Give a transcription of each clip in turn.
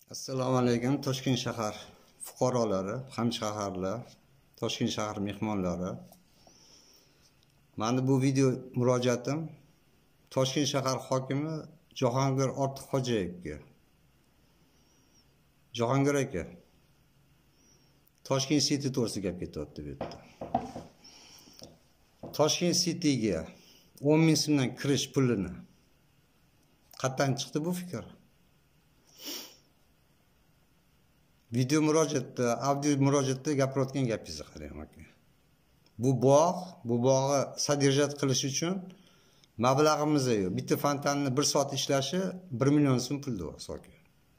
Assalomu alaykum Toshkent shahar fuqarolari, hamshaharlar, Toshkent shahar mehmonlari. Meni bu video murojaatim Toshkent shahar hokimi Jahongir Ortiqxo'jayevga. Jahongir aka, Toshkent City to'g'risida gap ketyapti bu yerda. Toshkent Cityga 10 ming so'mdan kirish pulini qayerdan chiqdi bu fikr? Video murojaatda, audio murojaatda gapirayotgan gapingizni qarang aka. Bu bog'ni sodержать qilish uchun mablag'imiz yo'q. Bitta fontanni 1 soat ishlashi 1 million so'm pul deyapsiz aka.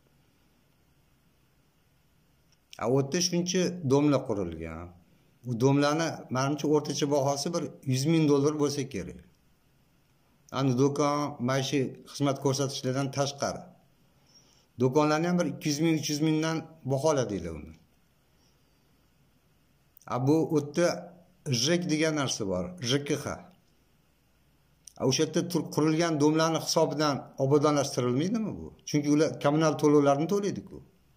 U yerda shuncha domla qurilgan. Bu domlarni menimcha o'rtacha bahosi bir 100 ming dollar bo'lsa kerak. Ani do'kon, maishiy xizmat ko'rsatishlardan tashqari. Do'konlarni ham bir 200 ming, 300 mingdan baholadinglar uni. Bu o'tda JEK degan narsa bor, JKH. O'sha yerda qurilgan domlarning hisobidan obodonlashtirilmaydimi bu? Chunki ular kommunal to'lovlarni to'laydi-ku.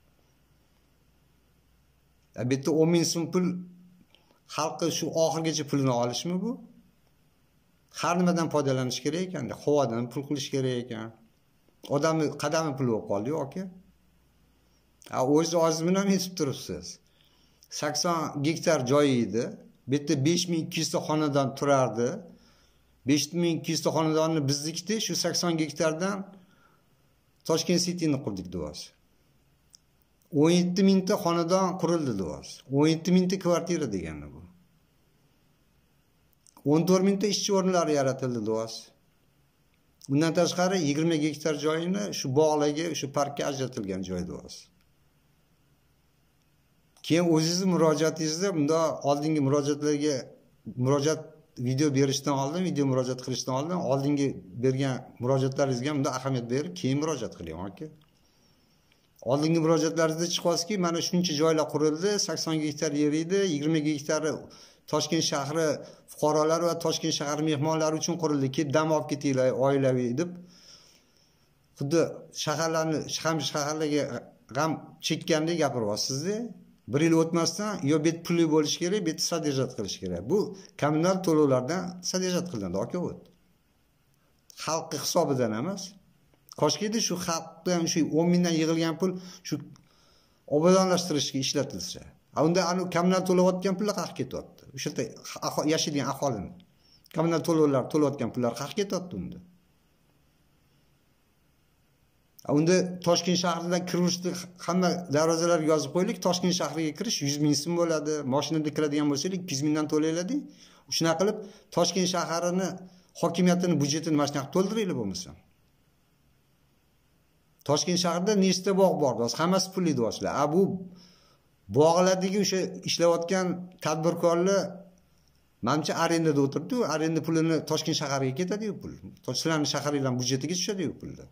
Bu yerda 10 ming so'm pul xalqqa shu oxirgacha pulini olishmi bu? Har nimadan foydalanish kerak ekan, havodan pul qilish kerak ekan. Odamni qadami pul bo'lib qoldi aka. O'zi oz bilan yetib turibsiz. 80 gektar joy edi. Bu yerda 5200 ta xonadon turardi. 5200 ta xonadonni biznikida shu 80 gektardan Toshkent City'ni qurdik deyapsiz. 17 mingta xonadon qurildi deyapsiz. 17 mingta kvartira degani bu. 14 mingta ishchi o'rinlari yaratildi deyapsiz. Bundan tashqari 20 gektar joyini shu bog'larga, shu parkka ajratilgan joy deyapsiz. Keyin o'zingizning murojaatingizda bunda oldingi murojaatlarga murojaat video berishdan oldin, video murojaat qilishdan oldin oldingi bergan murojaatlaringizga bunda ahamiyat berib, keyin murojaat qiling aka. Oldingi murojaatlaringizda chiqyapsizki, mana shuncha joylar qurildi, 80 gektar yer edi, 20 gektari Toshkent shahri fuqarolari va Toshkent shahar mehmonlari uchun qurildi. Kelib dam olib ketinglar oilaviy deb. Xuddi shaharlarga g'am chekkandek gapiryapsiz-da. 1 yil o'tmasdan yo bet puli bo'lish kerak, bet sodержать qilish kerak. Bu kommunal to'lovlardan sodержать qilinadi aka bu. Xalq hisobidan emas. Koshkida shu xalqdan shu 10 mingdan yig'ilgan pul shu obodonlashtirishga ishlatilsa. Unda anu kommunal to'layotgan pullar qayerga ketyapti? O'sha yerda yashaydigan aholini kommunal to'lovlar to'layotgan pullar qayerga ketyapti unda? Unda Toshkent shahrida kirishni hamma darvozalarga yozib qo'ylik, Toshkent shahriga kirish 100 ming so'm bo'ladi. Mashinada kiradigan bo'lsangiz 200 mingdan to'layiladi. Shuna qilib Toshkent shahrining hokimiyatining budjetini mana shunaqa to'ldiraylik bo'lmasa. Toshkent shahrida nechta bog' bor? Hammasi pulli deyapsizlar. Bu bog'lardagi o'sha ishlayotgan tadbirkorlar menimcha arendada o'tiribdi. Arenda pulini Toshkent shahariga ketadi-yu pul. Toshkent shaharining budjetiga tushadi-yu pullar.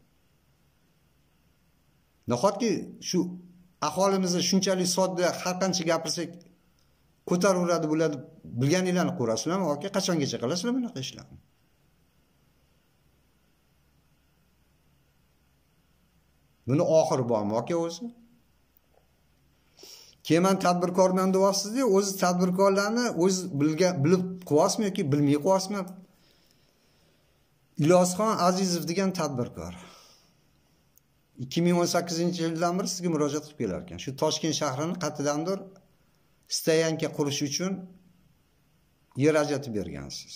Nahotki shu aholimizni shunchalik sodda har qancha gapirsak ko'taraveradi bo'ladi, bilganinglarni ko'rasizlarmi aka? Qachongacha qilasizlar bunaqa ishlarni? Buni oxiri bormi aka o'zi? Keyin tadbirkorman deyapsiz-da, o'zi tadbirkorlarni o'zi bilib qo'yasizmi yoki bilmay qo'yasizmi? Ilozxon Azizov degan tadbirkor 2018-yildan beri sizga murojaat qilib kelar ekan. Shu Toshkent shahrini qayerdandir stoyanka qurish uchun yer ajratib bergansiz.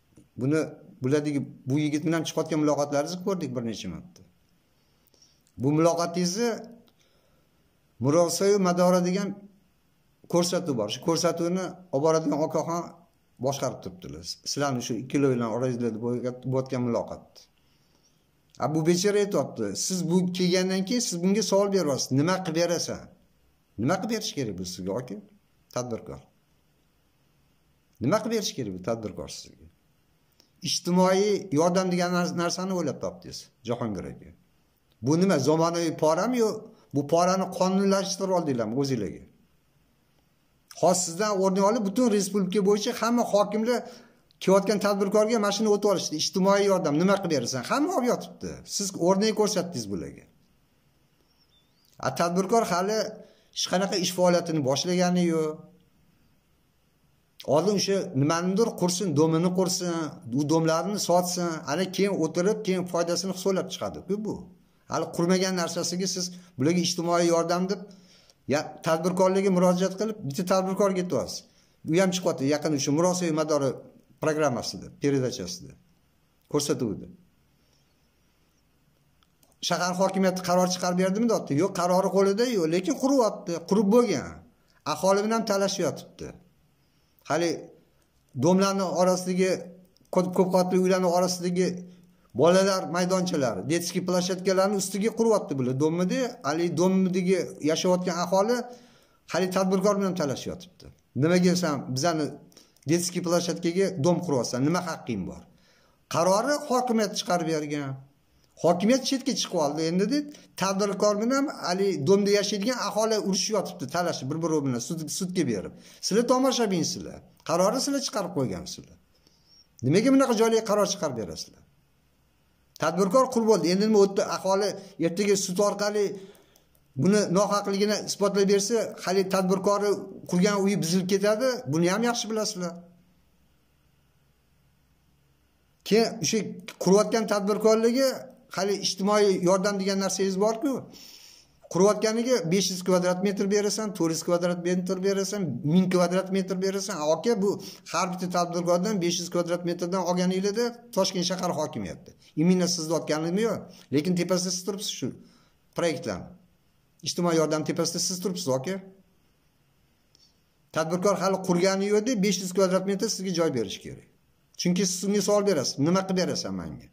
Bu yigit bilan chiqayotgan muloqotlaringizni ko'rdik bir necha marta. Bu muloqotingizni Murosayu Madora degan ko'rsatuv bor. Shu ko'rsatuvni olib boradigan okaxon boshqarib turibdilar. Sizlarning shu ikkilovlar orangizda bo'layotgan muloqot. Bu bechora aytibdi, siz bu kelgandan keyin siz bunga savol beryapsiz. Nima qilib berasan? Nima qilib berish kerak bu sizga aka? Tadbirkor. Nima qilib berish kerak bu tadbirkor sizga? Ijtimoiy yordam degan narsani o'ylab topdingiz, Jahongir aka. Bu nima? Zamonaviy porami yo'q? Bu porani qonunlashtirib oldinglarmi o'zingizlarga? Xos sizdan o'rnak olib butun respublika bo'yicha hamma hokimlar kelayotgan tadbirkorga mashina o'tib olishdi. Ijtimoiy yordam nima qilib berasan? Hamma olib yotibdi. Siz o'rnak ko'rsatdingiz bularga. Tadbirkor hali hech qanaqa ish faoliyatini boshlagani yo'q. Oldin o'sha nimanidir qursin, domini qursin, u domlarini sotsin, ana keyin o'tirib, keyin foydasini hisoblab chiqadi-ku bu. Hali qurmagan narsasiga siz bularga ijtimoiy yordam deb tadbirkorlarga murojaat qilib, bitta tadbirkorga ketyapsiz. U ham chiqyapti yaqin o'sha murosaviy madori programmasida, peredachasida. Ko'rsatuvda. Shahar hokimiyati qaror chiqarib berdimi deyapti. Yo'q, qarori qo'lida yo'q, lekin quryapti, qurib bo'lgan. Aholi bilan talashyapti. Hali domlarning orasidagi ko'p qavatli uylarning orasidagi bolalar maydonchalari, detskiy plashatkalarning ustiga quryapti bular. Domida, hali domidagi yashayotgan aholi hali tadbirkor bilan talashyapti. Nimaga sen bizani detskiy plashatkaga dom quryapsan? Nima haqqing bor? Qarori hokimiyat chiqarib bergan. Hokimiyat chetga chiqib oldi. Endi tadbirkor bilan hali domda yashaydigan aholi urushyapti, talashib bir-biri bilan sudga berib. Sizlar tomoshabinsizlar. Qarorni sizlar chiqarib qo'ygansizlar. Nimaga bunaqa joylarga qaror chiqarib berasizlar? Tadbirkor qul bo'ldi. Endi nima o'tdi? Aholi ertaga sud orqali buni nohaqligini isbotlab bersa, hali tadbirkori qurgan uyi buzilib ketadi. Buni ham yaxshi bilasizlar. Keyin o'sha qurayotgan tadbirkorlarga hali ijtimoiy yordam degan narsangiz bor-ku. Qurayotganiga 500 kvadrat metr berasan, 400 kvadrat metr berasan, 1000 kvadrat metr berasan. Aka bu har bitta tadbirkordan 500 kvadrat metrdan olganingizda Toshkent shahar hokimiyati. Imina sizni otganligimi yo'q, lekin tepasida siz turibsiz shu proyektlarni. İjtimoiy yordam tepasida siz turibsiz aka. Tadbirkor hali qurgani yo'q deb 500 kvadrat metr sizga joy berish kerak. Chunki siz unga savol berasiz. Nima qilib berasan menga?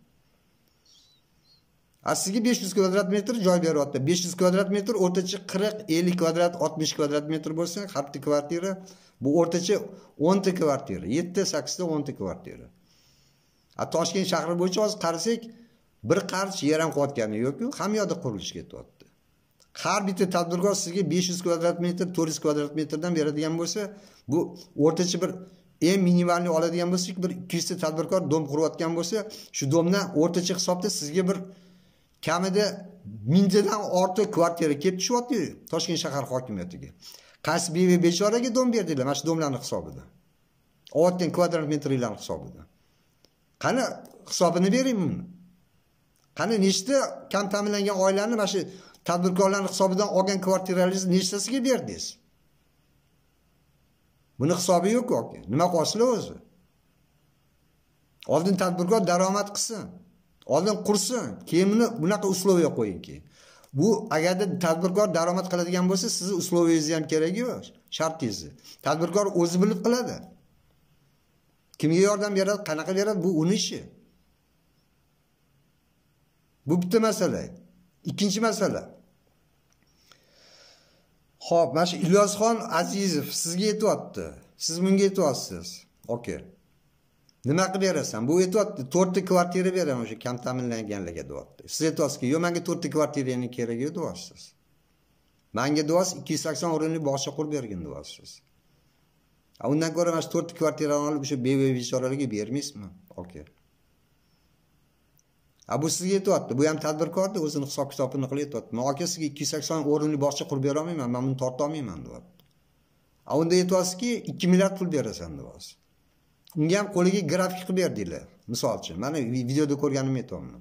Sizga 500 kvadrat metr joy beryapti. 500 kvadrat metr o'rtacha 40, 50 kvadrat, 60 kvadrat metr bo'lsa, har bitta kvartira bu o'rtacha 10 ta kvartira, 7 8 ta 10 ta kvartira. Toshkent shahri bo'yicha hozir qarasak, bir qarich yer ham qotgani yo'q-ku, hamma yoqda qurilish ketyapti. Har bitta tadbirkor sizga 500 kvadrat metr, 400 kvadrat metrdan beradigan bo'lsa, bu o'rtacha bir eng minimalni oladigan bo'lsak, bir 200 ta tadbirkor dom qurayotgan bo'lsa, shu domdan o'rtacha hisobda sizga bir kamida 1000 tadan ortiq kvartira kelib tushyapti Toshkent shahar hokimiyatiga. Qaysi bechoraga dom berdilar mana shu domlarning hisobidan. Ovatdan kvadrat metrlarning hisobidan. Qani hisobini bering buni. Qani nechta kam ta'minlangan oilalarni mana shu tadbirkorlarning hisobidan olgan kvartiralarningiz nechtasiga berdingiz? Buni hisobi yo'q aka. Nima qilasizlar o'zi? Oldin tadbirkor daromad qilsin. Oldin qursin, keyin bunaqa usloviya qo'yingki. Bu agarda tadbirkor daromad qiladigan bo'lsa, sizni usloviyangiz ham kerak yo'q, shartingizni. Tadbirkor o'zi bilib qiladi. Kimga yordam beradi, qanaqa beradi, bu uning ishi. Bu bitta masala. Ikkinchi masala. Xo'p, mana shu Ilyosxon Azizov sizga aytibdi. Siz bunga aytyapsiz. Okay. Nima qilib berasan? Bu aytibdi, 4 ta kvartira beraman o'sha kam ta'minlanganlarga deyapti. Siz aytyapsizki, "Yo'q, menga 4 ta kvartiraning keragi yo'q" deyapsiz. Menga deyapsiz 280 o'rinli bog'cha qurib bergin deyapsiz. Undan ko'ra mana shu 4 ta kvartirani olib o'sha bechoralarga bermaysizmi? Okay. Bu sizga aytibdi, bu ham tadbirkorda o'zini hisob kitobini qilyapti. Men aka sizga 280 o'rinli bog'cha qurib bera olmayman, men buni torta olmayman deyapti. Unda aytyapsizki, 2 milliard pul berasan deyapsiz. Unga ham qo'liga grafik qilib berdinglar. Misol uchun, mana videoda ko'rganimni aytaman.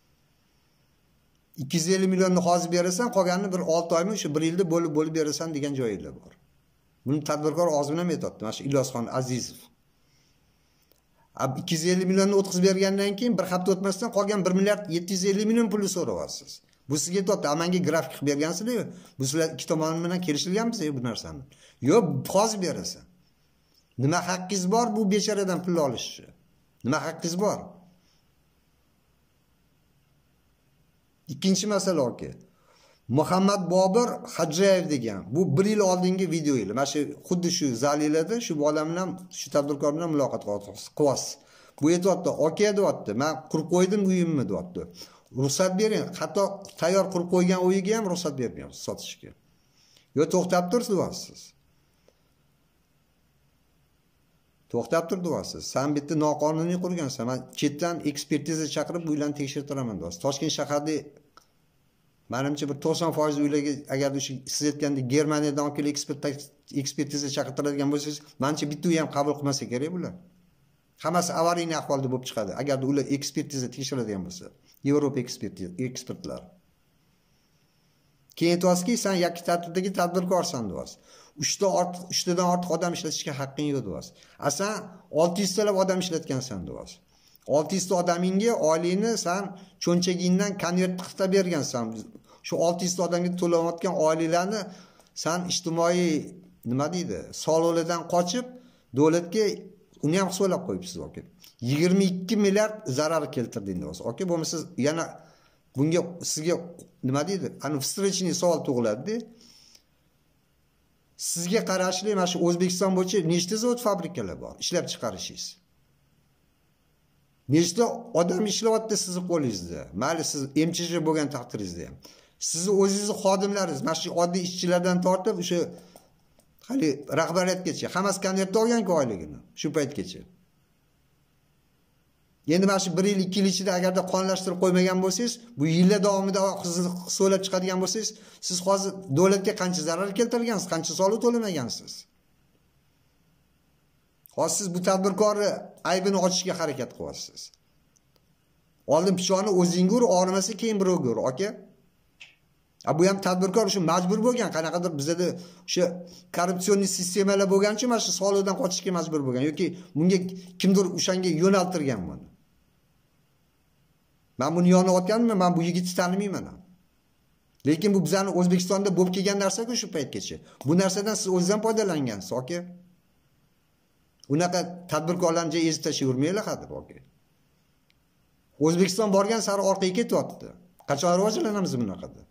250 millionni hozir berasan, qolganini bir 6 oymi, o'sha 1 yilda bo'lib berasan degan joyinglar bor. Buni tadbirkor og'zi bilan aytibdi, mana shu Ilyosxon Azizov. 250 millionni o'tkazib bergandan keyin bir hafta o'tmasdan qolgan 1 milliard 750 million pulni so'rayapsiz. Bu sizga aytibdi, "Menga grafik qilib bergansizlar-ku. Bu sizlar ikki tomon bilan kelishilganmisiz bu narsani?" Yo'q, hozir berasan. Nima haqqingiz bor bu bechoradan pul olishni? Nima haqqingiz bor? Ikkinchi masala aka. Muhammad Bobur Hajjayev degan. Bu 1 yil oldingi video edi. Mana shu xuddi shu zalilada shu bola bilan, shu tadbirkor bilan muloqot qilyapsiz. Bu aytibdi, "Aka" deyapti, "Men qurib qo'ydim uyimni" deyapti. "Ruxsat bering." Hatto tayyor qurib qo'ygan uyiga ham ruxsat bermayapsiz sotishga. Yo, to'xtab tursiz deyapsiz. To'xtab tur deyapsiz. Sen bitta noqonuniy qurgansan. Men chetdan ekspertiza chaqirib uylarni tekshirtiraman deyapsiz. Toshkent shaharda Menimcha bir 90% uylarga agar shu siz aytgandek Germaniyadan olib kelib ekspertiza chaqirtiradigan bo'lsangiz, menimcha bitta uy ham qabul qilmasa kerak bular. Hammasi avariyniy ahvolda bo'lib chiqadi. Agarda ular ekspertiza tekshiradigan bo'lsa, Yevropa ekspertlar. Keyin aytasiz-ki, sen yakka tartibdagi tadbirkorsan deyapsiz. 3tadan ortiq odam ishlatishga haqqing yo'q deyapsiz. Sen 600 talab odam ishlatgansan deyapsiz. 600 ta odamingga oylikni sen cho'nchagingdan konvert qilib bergansan. Shu 600 ta odamga to'lanayotgan oyliklarni sen ijtimoiy nima deydi, soliqlardan qochib davlatga uni ham hisoblab qo'yibsiz oke. 22 milliard zarar keltirdingiz deyapsiz. Oke, bo'lmasa yana bunga sizga nima deydi? Ani встречный savol tug'iladi-da. Sizga qarashli mana shu O'zbekiston bo'yicha nechta zavod fabrikalar bor ishlab chiqarishingiz? Nechta odam ishlayapti sizni qo'lingizda? Mayli siz MChJ bo'lgan taqdiringizda ham. Sizni o'zingizni xodimlaringiz, mana shu oddiy ishchilardan tortib o'sha hali rahbariyatgacha hammasi konvertga olgan-ku oyligini shu paytgacha. Endi mana shu 1 yil 2 yil ichida agarda qonunlashtirib qo'ymagan bo'lsangiz, bu yillar davomida hisoblab chiqadigan bo'lsangiz, siz hozir davlatga qancha zarar keltirgansiz, qancha soliq to'lamagansiz? Hozir siz bu tadbirkorni aybini ochishga harakat qilyapsiz. Oldin pichoqni o'zingga ur, og'rimasa keyin birovga ur, aka. Bu ham tadbirkor shu majbur bo'lgan, qanaqadir bizda o'sha korrupsion sistemalar bo'lgancha mana shu soliqdan qochishga majbur bo'lgan yoki bunga kimdir o'shanga yo'naltirgan buni. Men buni yonayotganman, men bu yigitni tanimayman. Lekin bu bizning O'zbekistonda bo'lib kelgan narsa-ku shu paytgacha. Bu narsadan siz o'zingiz ham foydalangansiz, aka. Unaqa tadbirkorlarni ezib tashlayvermanglar hadi, aka. O'zbekiston borgan sari orqaga ketyapti. Qachon rivojlanamiz bunaqada?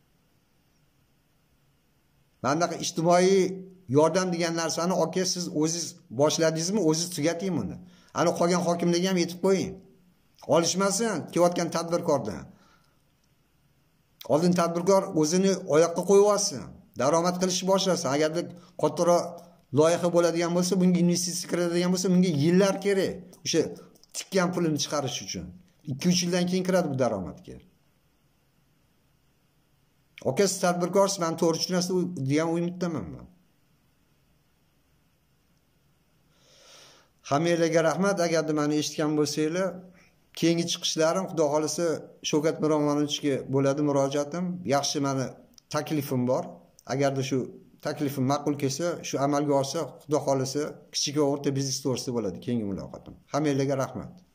Mandaqa ijtimoiy yordam degan narsani aka siz o'zingiz boshladingizmi, o'zingiz tugating buni. Ana qolgan hokimlarga ham aytib qo'ying. Olishmasin kelayotgan tadbirkordan. Oldin tadbirkor o'zini oyoqqa qo'yib olsin, daromad qilishni boshlasin. Agarda kattaroq loyiha bo'ladigan bo'lsa, bunga investitsiya kiradigan bo'lsa, bunga yillar kerak. O'sha tikkan pulini chiqarish uchun. 2-3 yildan keyin kiradi bu daromadga. Aka siz tadbirkorsiz, men to'g'ri tushunasiz degan umiddaman men. Hammanglarga rahmat. Agarda meni eshitgan bo'lsanglar, keyingi chiqishlarim xudo xolisa Shavkat Miromonovichga bo'ladi murojaatim. Yaxshi meni taklifim bor. Agarda shu taklifim ma'qul kelsa, shu amalga oshsa, xudo xolisa kichik va o'rta biznes to'g'risida bo'ladi keyingi muloqotim. Hammanglarga rahmat.